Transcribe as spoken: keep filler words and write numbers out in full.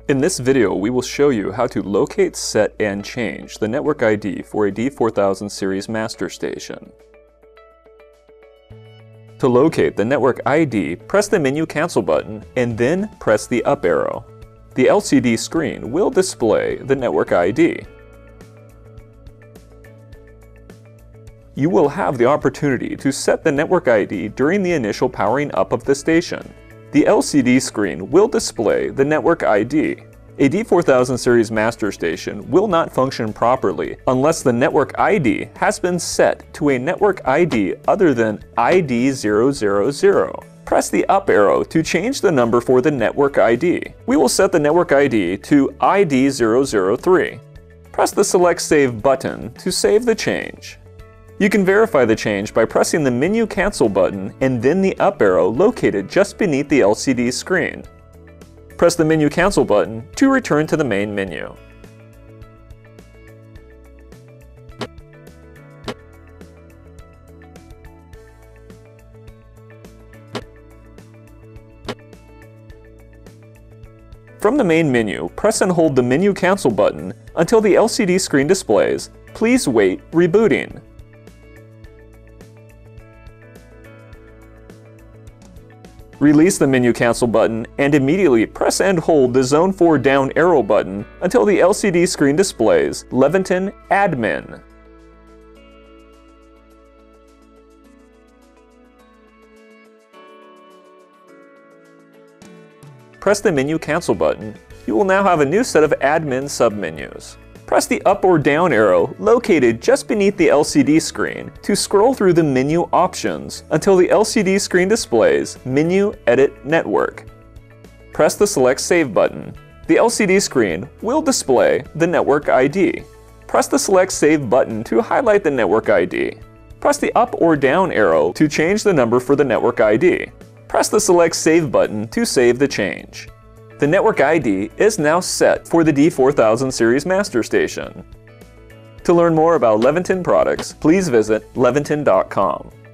In this video, we will show you how to locate, set, and change the network I D for a D four thousand series master station. To locate the network I D, press the menu cancel button and then press the up arrow. The L C D screen will display the network I D. You will have the opportunity to set the network I D during the initial powering up of the station. The L C D screen will display the network I D. A D four thousand series master station will not function properly unless the network I D has been set to a network I D other than I D zero zero zero. Press the up arrow to change the number for the network I D. We will set the network I D to I D zero zero three. Press the Select Save button to save the change. You can verify the change by pressing the menu cancel button and then the up arrow located just beneath the L C D screen. Press the menu cancel button to return to the main menu. From the main menu, press and hold the menu cancel button until the L C D screen displays "Please wait, rebooting." Release the menu cancel button and immediately press and hold the Zone four down arrow button until the L C D screen displays Leviton Admin. Press the menu cancel button. You will now have a new set of admin submenus. Press the up or down arrow located just beneath the L C D screen to scroll through the menu options until the L C D screen displays Menu Edit Network. Press the Select Save button. The L C D screen will display the network I D. Press the Select Save button to highlight the network I D. Press the up or down arrow to change the number for the network I D. Press the Select Save button to save the change. The network I D is now set for the D four thousand series master station. To learn more about Leviton products, please visit leviton dot com.